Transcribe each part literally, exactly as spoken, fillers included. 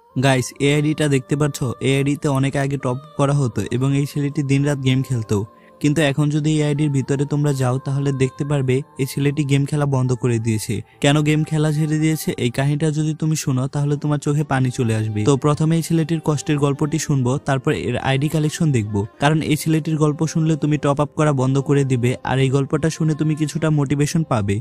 Guys, এই আইডিটা দেখতে পাচ্ছ, এই আইডিতে অনেক আগে টপ করা হতো এবং এই ছেলেটি দিনরাত গেম খেলতো। কিন্তু এখন যদি এই আইডির ভিতরে তোমরা যাও তাহলে দেখতে পারবে এই ছেলেটি গেম খেলা বন্ধ করে দিয়েছে। কেন গেম খেলা ছেড়ে দিয়েছে এই কাহিনীটা যদি তুমি শুনো তাহলে তোমার চোখে পানি চলে আসবে। তো প্রথমে এই ছেলেটির কষ্টের গল্পটি শুনবো, তারপর এর আইডি কালেকশন দেখবো, কারণ এই ছেলেটির গল্প শুনলে তুমি টপ আপ করা বন্ধ করে দিবে আর এই গল্পটা শুনে তুমি কিছুটা মোটিভেশন পাবে।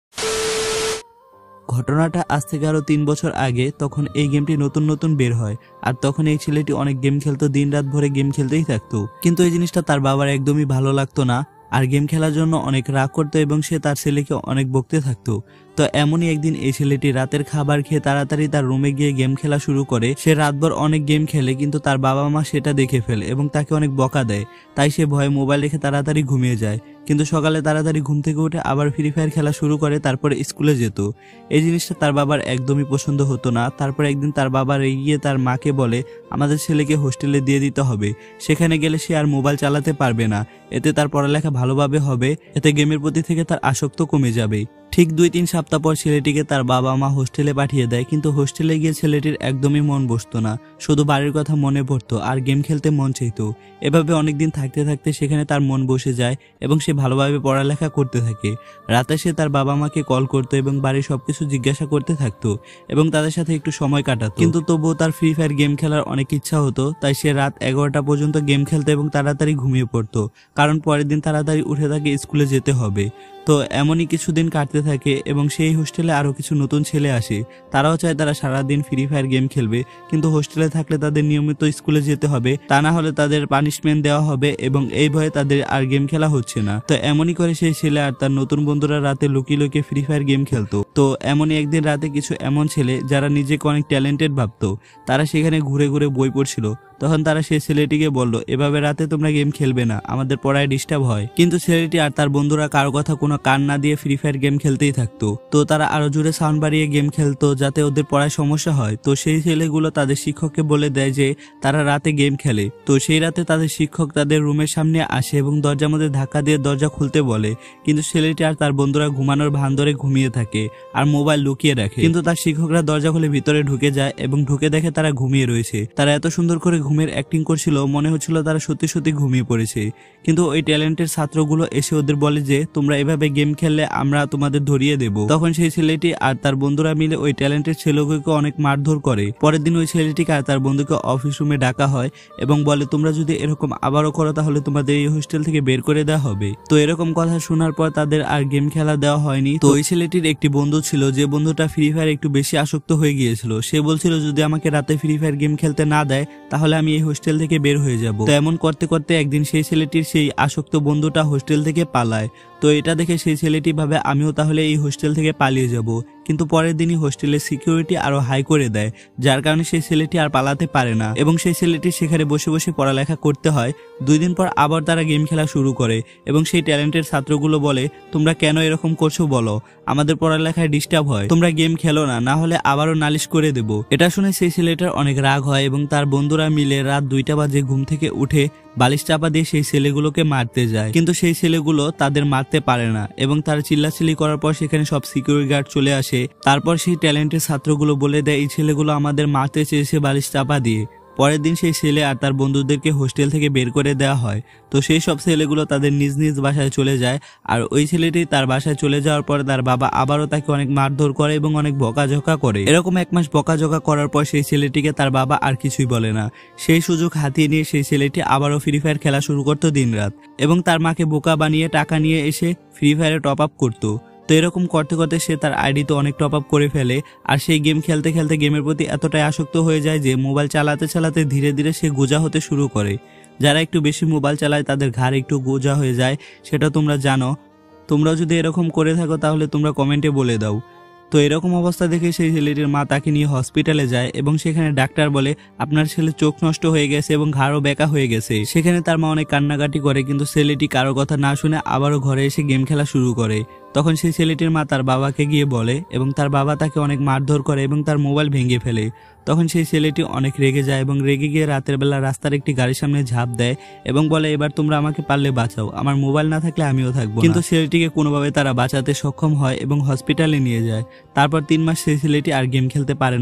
ঘটনাটা আজ থেকে আরো তিন বছর আগে, তখন এই গেমটি নতুন নতুন বের হয় আর তখন এই ছেলেটি অনেক গেম খেলতো, দিন রাত ভরে গেম খেলতেই থাকতো। কিন্তু এই জিনিসটা তার বাবার একদমই ভালো লাগতো না আর গেম খেলার জন্য অনেক রাগ করতো এবং সে তার ছেলেকে অনেক বকতে থাকতো। তো এমনই একদিন এই ছেলেটি রাতের খাবার খেয়ে তাড়াতাড়ি তার রুমে গিয়ে গেম খেলা শুরু করে। সে রাতভর অনেক গেম খেলে কিন্তু তার বাবা মা সেটা দেখে ফেলে এবং তাকে অনেক বকা দেয়। তাই সে ভয়ে মোবাইল রেখে তাড়াতাড়ি ঘুমিয়ে যায়, কিন্তু সকালে তাড়াতাড়ি ঘুম থেকে উঠে আবার ফ্রি ফায়ার খেলা শুরু করে, তারপরে স্কুলে যেত। এই জিনিসটা তার বাবার একদমই পছন্দ হতো না। তারপর একদিন তার বাবা রেগে গিয়ে তার মাকে বলে আমাদের ছেলেকে হোস্টেলে দিয়ে দিতে হবে, সেখানে গেলে সে আর মোবাইল চালাতে পারবে না, এতে তার পড়ালেখা ভালোভাবে হবে, এতে গেমের প্রতি থেকে তার আসক্ত কমে যাবে। ঠিক দুই তিন সপ্তাহ পর ছেলেটিকে তার বাবা মা হোস্টেলে পাঠিয়ে দেয়, কিন্তু হোস্টেলে গিয়ে ছেলেটির একদমই মন বসতো না, শুধু বাড়ির কথা মনে পড়তো আর গেম খেলতে মন চাইতো। এভাবে অনেকদিন থাকতে থাকতে সেখানে তার মন বসে যায় এবং সে ভালোভাবে পড়ালেখা করতে থাকে। রাতে সে তার বাবা মাকে কল করতো এবং বাড়ির সবকিছু জিজ্ঞাসা করতে থাকতো এবং তাদের সাথে একটু সময় কাটাতো। কিন্তু তবুও তার ফ্রি ফায়ার গেম খেলার অনেক ইচ্ছা হতো, তাই সে রাত এগারোটা পর্যন্ত গেম খেলতো এবং তাড়াতাড়ি ঘুমিয়ে পড়তো, কারণ পরের দিন তাড়াতাড়ি উঠে তাকে স্কুলে যেতে হবে। তো এমনই কিছুদিন কাটতে থাকে এবং সেই হোস্টেলে আরো কিছু নতুন ছেলে আসে। তারাও চায় তারা সারাদিন ফ্রি ফায়ার গেম খেলবে, কিন্তু হোস্টেলে থাকলে তাদের নিয়মিত স্কুলে যেতে হবে, তা না হলে তাদের পানিশমেন্ট দেওয়া হবে এবং এই ভয়ে তাদের আর গেম খেলা হচ্ছে না। তো এমনই করে সেই ছেলে আর তার নতুন বন্ধুরা রাতে লুকিয়ে লুকিয়ে ফ্রি ফায়ার গেম খেলতো। তো এমনই একদিন রাতে কিছু এমন ছেলে যারা নিজেকে অনেক ট্যালেন্টেড ভাবতো, তারা সেখানে ঘুরে ঘুরে বই পড়ছিল। তখন তারা সেই ছেলেটিকে বলল এভাবে রাতে তোমরা গেম খেলবে না, আমাদের পড়ায় ডিস্টার্ব হয়। কিন্তু ছেলেটি আর তার বন্ধুরা কারো কথা কোনো কান না দিয়ে ফ্রি ফায়ার গেম খেলতেই থাকতো। তো তারা আরো জোরে সাউন্ড বাড়িয়ে গেম খেলতো যাতে ওদের পড়ায় সমস্যা হয়। তো সেই ছেলেগুলো তাদের শিক্ষককে বলে দেয় যে তারা রাতে গেম খেলে। তো সেই রাতে তাদের শিক্ষক তাদের রুমের সামনে আসে এবং দরজার মধ্যে ধাক্কা দিয়ে দরজা খুলতে বলে, কিন্তু ছেলেটি আর তার বন্ধুরা ঘুমানোর ভান ধরে ঘুমিয়ে থাকে আর মোবাইল লুকিয়ে রাখে। কিন্তু তার শিক্ষকরা দরজা খুলে ভিতরে ঢুকে যায় এবং ঢুকে দেখে তারা ঘুমিয়ে রয়েছে। তারা এত সুন্দর করে ঘুমের অ্যাক্টিং করছিল, মনে হচ্ছিল তারা সত্যি সত্যি ঘুমিয়ে পড়েছে। কিন্তু ওই ট্যালেন্টের ছাত্রগুলো এসে ওদের বলে যে তোমরা এভাবে গেম খেললে আমরা তোমাদের ধরিয়ে দেব। তখন সেই ছেলেটি আর তার বন্ধুরা মিলে ওই ট্যালেন্টের ছেলেগুলোকে অনেক মারধর করে। পরের দিন ওই ছেলেটিকে আর তার বন্ধুকে অফিস রুমে ডাকা হয় এবং বলে তোমরা যদি এরকম আবারও করো তাহলে তোমাদের এই হোস্টেল থেকে বের করে দেওয়া হবে। তো এরকম কথা শোনার পর তাদের আর গেম খেলা দেওয়া হয়নি। তো ওই ছেলেটির একটি বন্ধু ছিল, যে বন্ধুটা ফ্রি ফায়ার একটু বেশি আসক্ত হয়ে গিয়েছিল। সে বলছিল যদি আমাকে রাতে ফ্রি ফায়ার গেম খেলতে না দেয় তাহলে আমি এই হোস্টেল থেকে বের হয়ে যাব। তো এমন করতে করতে একদিন সেই ছেলেটির সেই আসক্ত বন্ধুটা হোস্টেল থেকে পালায়। তো এটা দেখে সেই ছেলেটি ভাবে আমিও তাহলে এই হোস্টেল থেকে পালিয়ে যাব। কিন্তু পরের দিনই হোস্টেলের সিকিউরিটি আরো হাই করে দেয়, যার কারণে সেই ছেলেটি আর পালাতে পারে না এবং সেই ছেলেটি সেখানে বসে বসে পড়ালেখা করতে হয়। দুই দিন পর আবার তারা গেম খেলা শুরু করে এবং সেই ট্যালেন্টের ছাত্রগুলো বলে তোমরা কেন এরকম করছো বলো, আমাদের পড়ালেখায় ডিস্টার্ব হয়, তোমরা গেম খেলো না, না হলে আবারও নালিশ করে দেব। এটা শুনে সেই ছেলেটার অনেক রাগ হয় এবং তার বন্ধুরা মিলে রাত দুইটা বাজে ঘুম থেকে উঠে বালিশ চাপা দিয়ে সেই ছেলেগুলোকে মারতে যায়। কিন্তু সেই ছেলেগুলো তাদের মারতে পারে না এবং তার চিল্লাচিল্লি করার পর সেখানে সব সিকিউরিটি গার্ড চলে আসে। তারপর সেই ট্যালেন্টের ছাত্রগুলো বলে দেয় এই ছেলেগুলো আমাদের মারতে চেয়েছে বালিশ চাপা দিয়ে। পরের দিন সেই ছেলে আর তার বন্ধুদেরকে হোস্টেল থেকে বের করে দেওয়া হয়। তো সেই সব ছেলেগুলো তাদের নিজ নিজ বাসায় চলে যায় আর ওই ছেলেটি তার বাসায় চলে যাওয়ার পর তার বাবা আবারও তাকে অনেক মারধর করে এবং অনেক বকাঝকা করে। এরকম এক মাস বকাঝকা করার পর সেই ছেলেটিকে তার বাবা আর কিছুই বলে না। সেই সুযোগ হাতিয়ে নিয়ে সেই ছেলেটি আবারও ফ্রি ফায়ার খেলা শুরু করতো দিন রাত এবং তার মাকে বোকা বানিয়ে টাকা নিয়ে এসে ফ্রি ফায়ারে টপ আপ করতো। তো এরকম করতে করতে সে তার আইডিতে অনেক টপ আপ করে ফেলে আর সেই গেম খেলতে খেলতে গেমের প্রতি এতটাই আসক্ত হয়ে যায় যে মোবাইল চালাতে চালাতে ধীরে ধীরে সে গোজা হতে শুরু করে। যারা একটু বেশি মোবাইল চালায় তাদের ঘাড় একটু গোজা হয়ে যায়, সেটা তোমরা জানো। তোমরাও যদি এরকম করে থাকো তাহলে তোমরা কমেন্টে বলে দাও। তো এরকম অবস্থা দেখে সেই ছেলেটির মা তাকে নিয়ে হসপিটালে যায় এবং সেখানে ডাক্তার বলে আপনার ছেলে চোখ নষ্ট হয়ে গেছে এবং ঘাড়ও বেঁকা হয়ে গেছে। সেখানে তার মা অনেক কান্নাকাটি করে, কিন্তু ছেলেটি কারো কথা না শুনে আবারও ঘরে এসে গেম খেলা শুরু করে। তখন সেই ছেলেটির মা তার বাবাকে গিয়ে বলে এবং তার বাবা তাকে অনেক মারধর করে এবং তার মোবাইল ভেঙে ফেলে। তখন সেই ছেলেটি অনেক রেগে যায় এবং রেগে গিয়ে রাতের বেলা রাস্তার একটি গাড়ির সামনে ঝাঁপ দেয় এবং বলে এবার তোমরা আমাকে পারলে বাঁচাও, আমার মোবাইল না থাকলে আমিও থাকবো। কিন্তু ছেলেটিকে কোনোভাবে তারা বাঁচাতে সক্ষম হয় এবং হসপিটালে নিয়ে যায়। তারপর তিন মাস সেই ছেলেটি আর গেম খেলতে পারে না।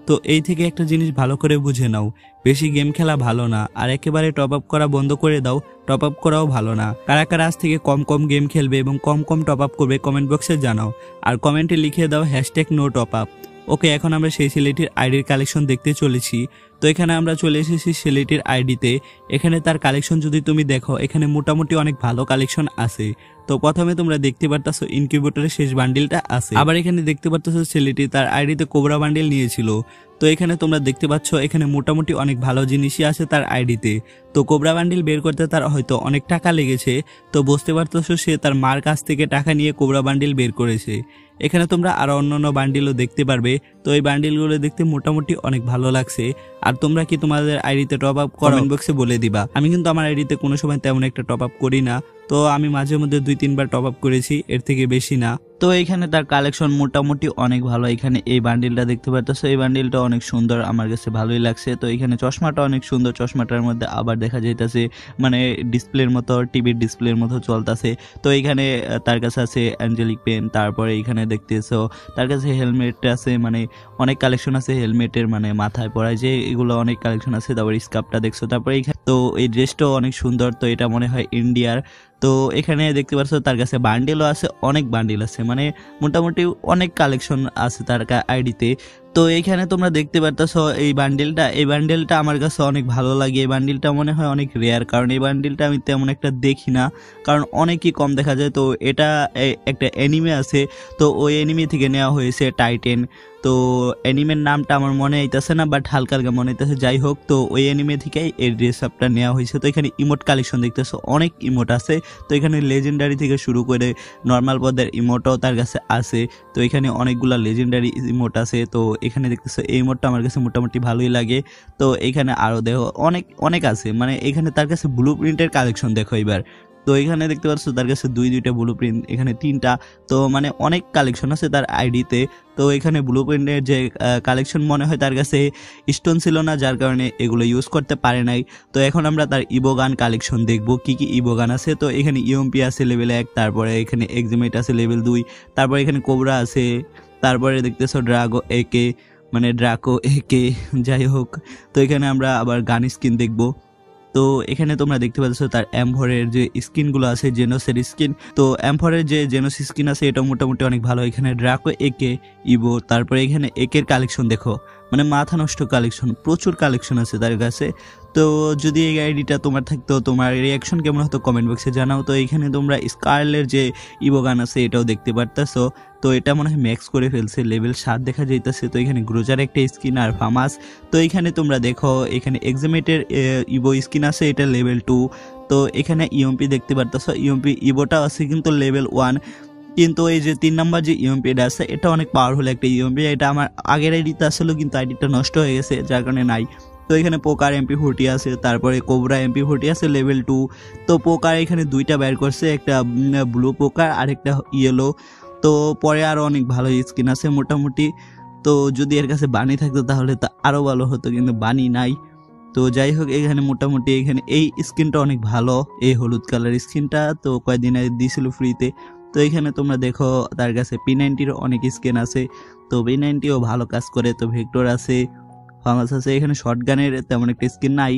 তো এই থেকে একটা জিনিস ভালো করে বুঝে নাও, বেশি গেম খেলা ভালো না, আর একেবারে টপ আপ করা বন্ধ করে দাও, টপ আপ করাও ভালো না। কারা কারা আজ থেকে কম কম গেম খেলবে এবং কম কম টপ আপ করবে কমেন্ট বক্সে জানাও, আর কমেন্টে লিখে দাও hashtag no top up. Okay, এখন আমরা সেই ছেলেটির আইডির কালেকশন দেখতে চলেছি। তো এখানে আমরা চলে এসেছি ছেলেটির আইডিতে। এখানে তার কালেকশন যদি তুমি দেখো, এখানে মোটামুটি অনেক ভালো কালেকশন আছে। তো প্রথমে তোমরা দেখতে পারতাছো ইনকিউবেটরের শেষ বান্ডিলটা আছে। আবার এখানে দেখতে পারতাছো ছেলেটি তার আইডিতে কোবরা বান্ডিল নিয়েছিল। তো এখানে তোমরা দেখতে পাচ্ছ এখানে মোটামুটি অনেক ভালো জিনিসই আছে তার আইডিতে। তো কোবরা বান্ডিল বের করতে তার হয়তো অনেক টাকা লেগেছে। তো বুঝতে পারতেছো সে তার মার কাছ থেকে টাকা নিয়ে কোবরা বান্ডিল বের করেছে। এখানে তোমরা আরো অন্যান্য বান্ডিলও দেখতে পারবে। তো এই বান্ডিলগুলো দেখতে মোটামুটি অনেক ভালো লাগছে। আর তোমরা কি তোমাদের আইডিতে টপ আপ করো কমেন্ট বক্সে বলে দিবা। আমি কিন্তু আমার আইডিতে কোনো সময় তেমন একটা টপ আপ করি না। তো আমি মাঝে মধ্যে দুই তিনবার টপ আপ করেছি, এর থেকে বেশি না। তো এখানে তার কালেকশন মোটামুটি অনেক ভালো। এখানে এই বান্ডিলটা দেখতে পারতেছো, এই বান্ডিলটা অনেক সুন্দর, আমার কাছে ভালোই লাগছে। তো এখানে চশমাটা অনেক সুন্দর, চশমাটার মধ্যে আবার দেখা যাইতেছে মানে ডিসপ্লের মতো, টিভির ডিসপ্লের মতো চলতেছে। তো এখানে তার কাছে আছে অ্যাঞ্জেলিক পেন, তারপরে এখানে দেখতেছো তার কাছে হেলমেট আছে, মানে অনেক কালেকশন আছে হেলমেটের, মানে মাথায় পরায় যে এগুলো অনেক কালেকশন আছে। তারপর স্কার্ফটা দেখছো, তারপরে এখানে তো এই ড্রেসটাও অনেক সুন্দর। তো এটা মনে হয় ইন্ডিয়ার। তো এখানে দেখতে পাচ্ছ তার কাছে বান্ডিলও আছে, অনেক বান্ডিল আছে, মানে মোটামুটি অনেক কালেকশন আছে তার আইডিতে। তো এইখানে তোমরা দেখতে পারতেছো এই বান্ডিলটা, এই বান্ডিলটা আমার কাছে অনেক ভালো লাগে। এই বান্ডিলটা মনে হয় অনেক রেয়ার, কারণ এই বান্ডিলটা আমি তেমন একটা দেখি না, কারণ অনেকই কম দেখা যায়। তো এটা একটা অ্যানিমে আছে, তো ওই অ্যানিমে থেকে নেওয়া হয়েছে টাইটেন। তো অ্যানিমের নামটা আমার মনে আইতেছে না, বাট হালকা হালকা মনে হইতেছে। যাই হোক, তো ওই অ্যানিমে থেকেই এই ড্রেস আপটা নেওয়া হয়েছে। তো এখানে ইমোট কালেকশন দেখতেছো, অনেক ইমোট আছে। তো এখানে লেজেন্ডারি থেকে শুরু করে নর্মাল পদের ইমোটও তার কাছে আছে। তো এখানে অনেকগুলা লেজেন্ডারি ইমোট আছে। তো এখানে দেখতেছো এই ইমোটটা আমার কাছে মোটামুটি ভালোই লাগে। তো এখানে আরও দেখো অনেক অনেক আছে, মানে এখানে তার কাছে ব্লু প্রিন্টের কালেকশন দেখো এবার। তো এখানে দেখতে পাচ্ছ তার কাছে দুই দুইটা ব্লু প্রিন্ট, এখানে তিনটা। তো মানে অনেক কালেকশন আছে তার আইডিতে। তো এখানে ব্লু প্রিন্টের যে কালেকশন মনে হয় তার কাছে স্টোন ছিল না, যার কারণে এগুলো ইউজ করতে পারে নাই। তো এখন আমরা তার ইবোগান কালেকশন দেখবো কি কি ইবোগান আছে। তো এখানে ইউএমপি আছে লেভেল এক, তারপরে এখানে এক্সিমেট আছে লেভেল দুই, তারপরে এখানে কোবরা আছে, তারপরে দেখতেছো ড্রাগো একে, মানে ড্রাকো একে, যাই হোক। তো এখানে আমরা আবার গান স্কিন দেখবো। তো এখানে তোমরা দেখতে পাচ্ছ তার অ্যাম্ভরের যে স্কিনগুলো আছে, জেনোসের স্কিন। তো অ্যাম্ভরের যে জেনোস স্কিন আছে এটা মোটামুটি অনেক ভালো। এখানে ড্রাকো একে, ইভো, তারপরে এখানে একের কালেকশন দেখো, মানে মাথা নষ্ট কালেকশন, প্রচুর কালেকশন আছে তার কাছে। তো যদি এই আইডিটা তোমার থাকতো, তোমার রিয়াকশন কেমন হতো কমেন্ট বক্সে জানাও। তো এখানে তোমরা স্কার্লের যে ইভোগান আছে এটাও দেখতে পারতেছো। তো এটা মনে হয় ম্যাক্স করে ফেলছে, লেভেল সাত দেখা যাইতেছে। তো এখানে গ্রোজার একটা স্কিন আর ফামাস। তো এখানে তোমরা দেখো এখানে এক্সিমেটের ইভো স্কিন আছে, এটা লেভেল টু। তো এখানে ইউএমপি দেখতে পারতেছো, ইউএমপি ইভোটা আছে কিন্তু লেভেল ওয়ান। কিন্তু এই যে তিন নাম্বার যে ইউএমপিটা আছে এটা অনেক পাওয়ারফুল একটা ইউএমপি। এটা আমার আগের আইডিতে আসলে, কিন্তু আইডিটা নষ্ট হয়ে গেছে যার কারণে নাই। তো এখানে পোকার এমপি ফোরটি আছে, তারপরে কোবরা এমপি ফোরটি আছে লেভেল টু। তো পোকার এখানে দুইটা বের করছে, একটা ব্লু পোকার আর একটা ইয়েলো। তো পরে আরও অনেক ভালো স্কিন আছে মোটামুটি। তো যদি এর কাছে বানি থাকতো তাহলে তো আরও ভালো হতো, কিন্তু বানি নাই। তো যাই হোক, এখানে মোটামুটি এখানে এই স্কিনটা অনেক ভালো, এই হলুদ কালার স্কিনটা। তো কয়েকদিন আগে দিয়েছিল ফ্রিতে। তো এখানে তোমরা দেখো তার কাছে পি নাইনটির অনেক স্কিন আছে। তো পি নাইনটিও ভালো কাজ করে। তো ভেক্টর আছে, ফামাস আছে। এখানে শর্টগানের তেমন একটা স্কিন নাই।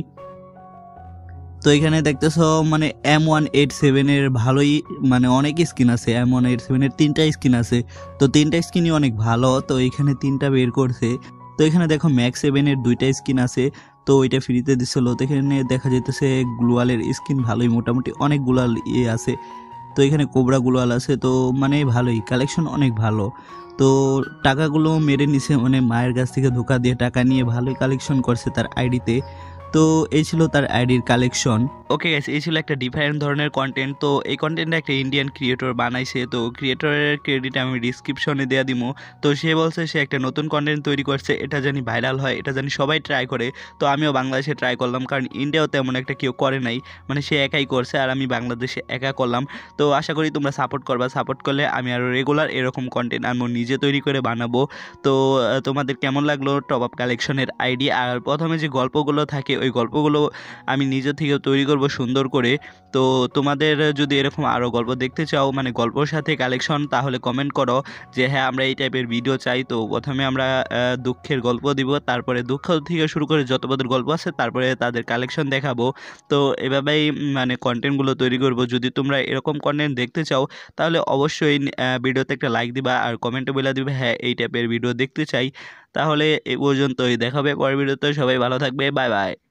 তো এখানে দেখতেছো মানে এম ওয়ান এইট সেভেনের ভালোই, মানে অনেক স্কিন আছে। এম ওয়ান এইট সেভেনের তিনটা স্কিন আছে। তো তিনটা স্কিনই অনেক ভালো। তো এখানে তিনটা বের করছে। তো এখানে দেখো ম্যাক্স সেভেনের দুইটা স্কিন আছে। তো ওইটা ফ্রিতে দিছিল। তো এখানে দেখা যেতেছে গ্লুয়ালের স্কিন ভালোই, মোটামুটি অনেক গ্লুয়াল ইয়ে আছে। তো এখানে কোবরা গ্লুয়াল আছে। তো মানে ভালোই কালেকশন, অনেক ভালো। তো টাকাগুলো মেরে নিছে, মানে মায়ের কাছ থেকে ধোকা দিয়ে টাকা নিয়ে ভালোই কালেকশন করছে তার আইডিতে। তো এই ছিল তার আইডির কালেকশন। ওকে গাইস, এই ছিল একটা ডিফারেন্ট ধরনের কন্টেন্ট। তো এই কন্টেন্টটা একটা ইন্ডিয়ান ক্রিয়েটর বানাইছে। তো ক্রিয়েটরের ক্রেডিট আমি ডিসক্রিপশনে দেওয়া দিব। তো সে বলছে সে একটা নতুন কন্টেন্ট তৈরি করছে, এটা জানি ভাইরাল হয়, এটা জানি সবাই ট্রাই করে। তো আমিও বাংলাদেশে ট্রাই করলাম, কারণ ইন্ডিয়াও তেমন একটা কেউ করে নাই, মানে সে একাই করছে আর আমি বাংলাদেশে একা করলাম। তো আশা করি তোমরা সাপোর্ট করবা, সাপোর্ট করলে আমি আরও রেগুলার এরকম কন্টেন্ট আমি নিজে তৈরি করে বানাবো। তো তোমাদের কেমন লাগলো টপ আপ কালেকশনের আইডিয়া? আর প্রথমে যে গল্পগুলো থাকে ওই গল্পগুলো আমি নিজে থেকে তৈরি করব সুন্দর করে। তো তোমাদের যদি এরকম আরও গল্প দেখতে চাও, মানে গল্পর সাথে কালেকশন, তাহলে কমেন্ট করো যে হ্যাঁ আমরা এই টাইপের ভিডিও চাই। তো প্রথমে আমরা আহ, দুঃখের গল্প দিব, তারপরে দুঃখ থেকে শুরু করে যত পদের গল্প আছে তারপরে তাদের কালেকশন দেখাবো। তো এভাবেই উম, মানে কন্টেন্টগুলো তৈরি করব। যদি তোমরা এরকম কন্টেন্ট দেখতে চাও তাহলে অবশ্যই আহ, ভিডিওতে একটা লাইক দিবা আর কমেন্টে বলে দিবে হ্যাঁ এই টাইপের ভিডিও দেখতে চাই। তাহলে এ পর্যন্তই, দেখাবে পরের ভিডিওতে। সবাই ভালো থাকবে, বাই বাই।